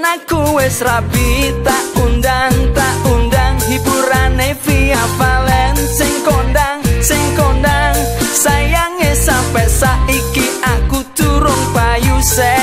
aku wis rabi tak undang hiburane via Valen sing kondang sayange sampai saiki aku turung payu se